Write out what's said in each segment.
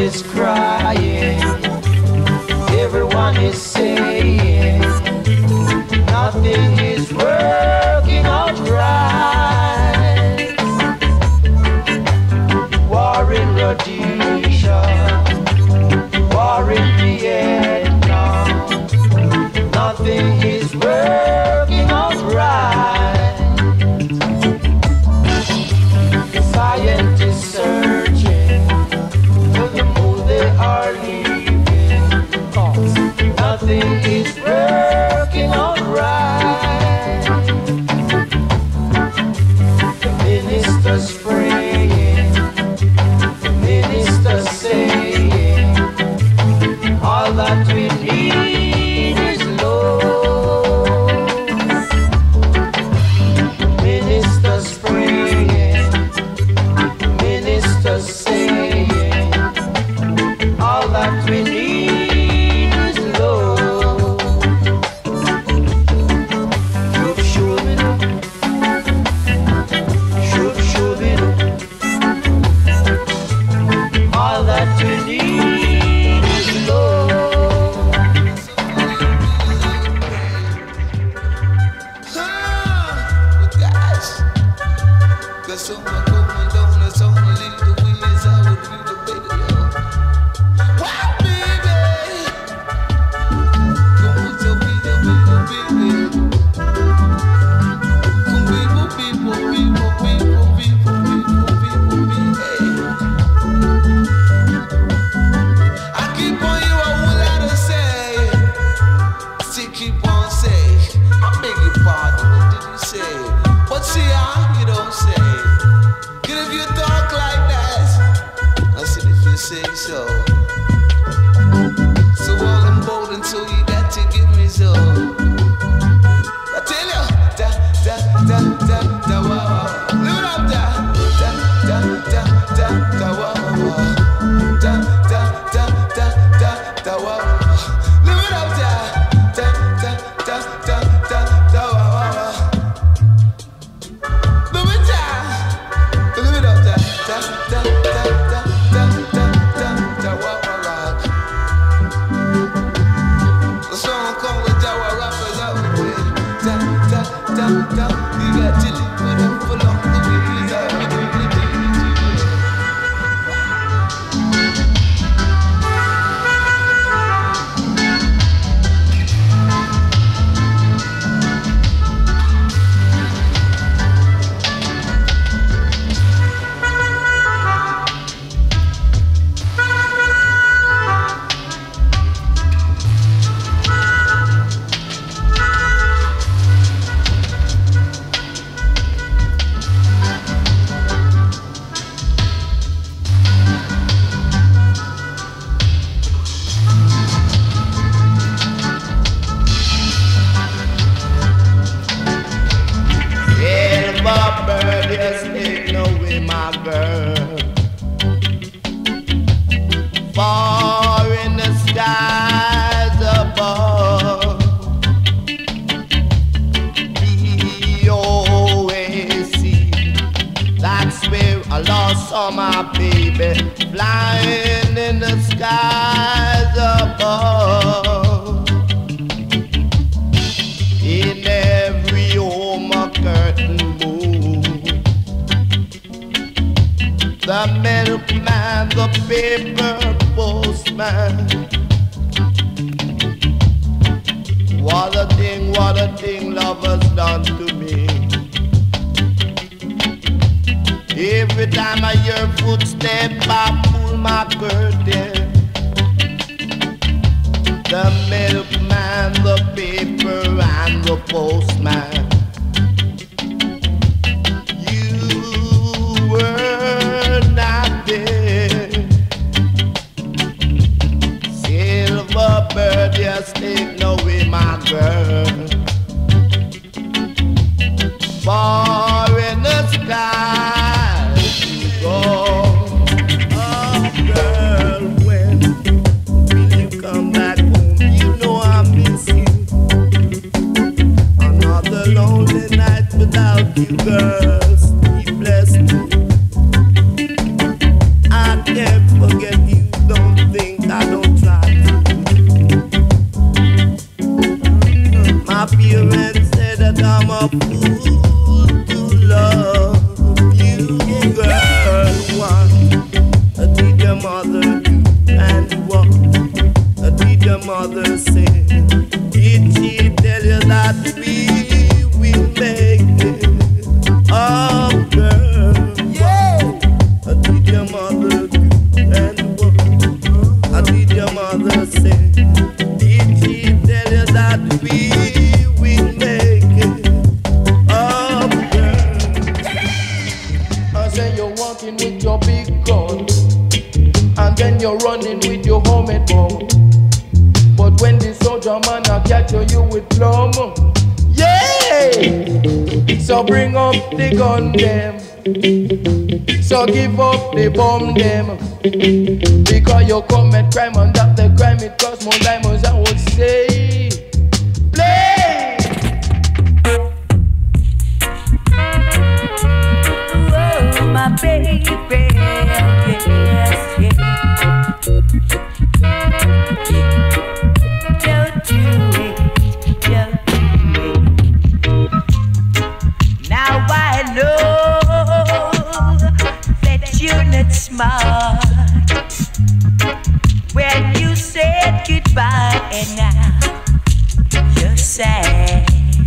is crying, everyone is saying nothing is working out right. War in Rhodesia, war in Vietnam, nothing is working out right. The scientists searching for the moon they are leaving, 'cause nothing is working out right. The minister's praying, the minister's saying, all that we need is love. Minister's praying, minister's saying, all that we need is love. Shoop shoobidoo, shoop shoobidoo, all that we need is love. Guys, got so much going on, it's only the ways I would be the baby. Wow, baby, come on, tell me the baby. Come people, people, people, people, people, people, people, I keep on you a whole lot to say. I still keep on saying, I beg your pardon, what did you say? But see how you don't say. Good if you talk like that. I said if you say so. So all I'm bold until you got to give me so. I tell you, da da da da da wow wow. Live it up da da da da da da wow wow. Da da da da da da wow wow. Live it up da da da da da da da wow wow. Live it down, live it up da da da da da da da da da wow wow. The song called the Jawa Rappers out the way. Da da da da. You got to live with them for long. The ways I would do the day. Silver bird, yes, take away my girl. Far in the skies above, BOAC, that's where I lost all my baby, flying in the skies above. In every home a curtain moves, the milkman, the paper postman. What a thing love has done to me. Every time I hear footsteps, I pull my curtain. The milkman, the paper, and the postman. You were not there. Silver bird, just take away my girl. Far in the sky you go. Oh girl, when will you come back home? You know I miss you. Another long your mother do and what? How did your mother say? Did she tell you that we will make it up, girl? I say you're walking with your big gun, and then you're running with your homemade bomb. But when the soldier man a catch you with plum, yeah. So bring up the gun them, so give up the bomb them, because you commit crime and that the crime it costs more diamonds. I would say, play. Oh, my baby, yes, yes. Don't do it, don't do it. Now I know that you're not smart when you said goodbye and now you're sad.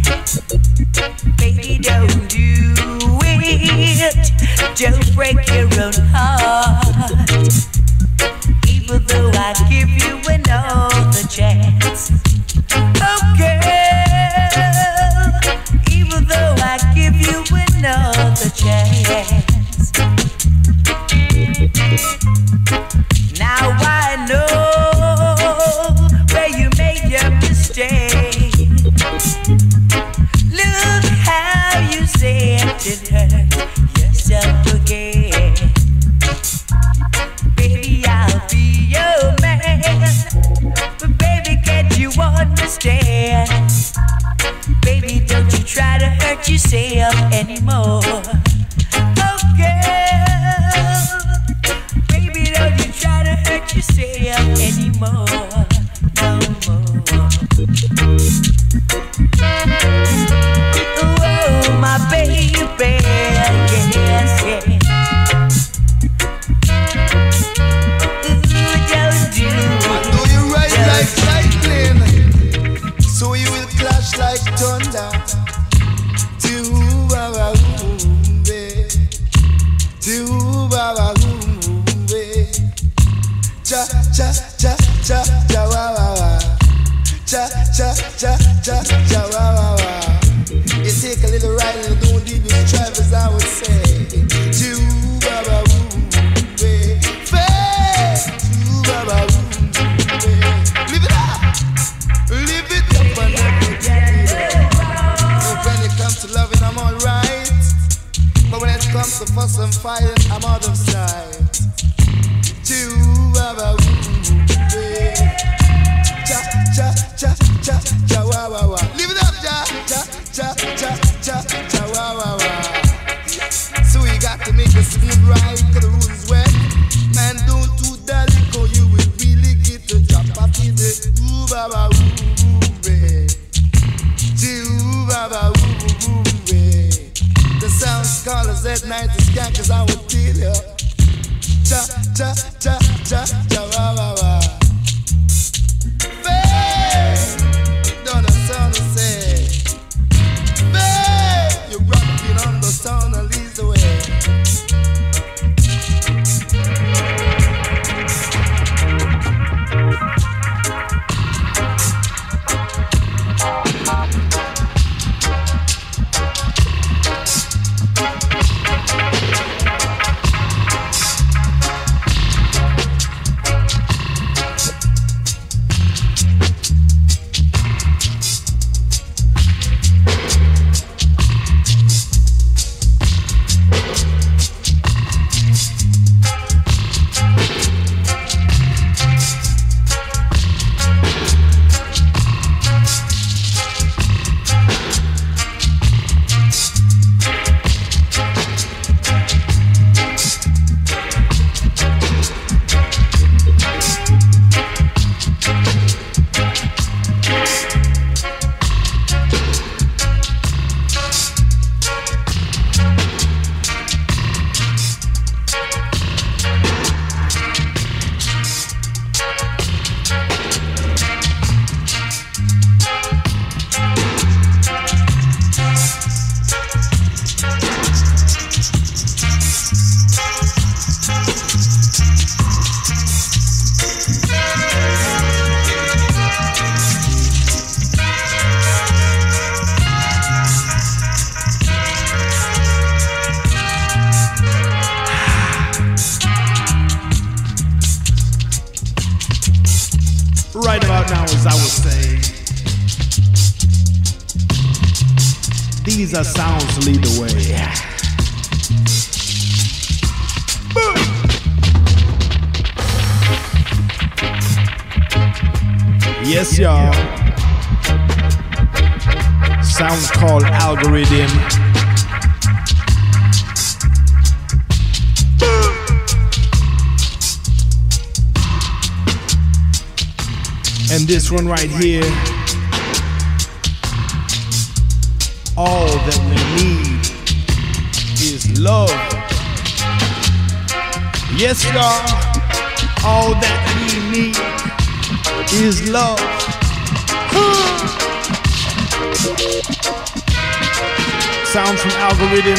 Baby, don't do it. Don't break your own heart. Even though I give you another chance. Oh girl, even though I give you another chance. Now I know where you made your mistake. Look how you said it hurt yourself again. Baby, I'll be your man, but baby, can't you understand? Baby, don't you try to hurt yourself anymore. Oh girl, baby, don't you try to hurt yourself anymore. No more. Oh, my baby, yes, yes. So you will clash like thunder. Cha cha cha cha cha wa wa wa. Cha cha cha cha cha wa wa wa. You take a little ride and don't leave your drive, as I would say. Live it up, live it up and let me get it. When it comes to loving, I'm alright, but when it comes to fuss and fighting, I'm out of sight. Cha cha cha cha cha wa wa wa. Live it up, cha cha cha cha cha cha wa wa wa. So you got to make a smooth ride, 'cause the road is wet. Man, don't do that, or you will really get the drop out in the ooh ba ba ooh babe. Ooh ba ba ooh babe. The sound scholars at night is skank, 'cause I will tell you. Cha cha cha cha cha wa wa wa. Don't sound the same. Babe, you're rocking on the sound and leads the way. Right about now, as I was saying, these are sounds to lead the way. Yes, y'all. Sounds called algorithm. And this one right here, all that we need is love. Yes, y'all, all that we need is love. Sounds from Algorithm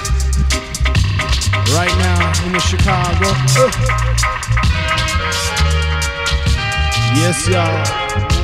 right now in Chicago. Yes, y'all.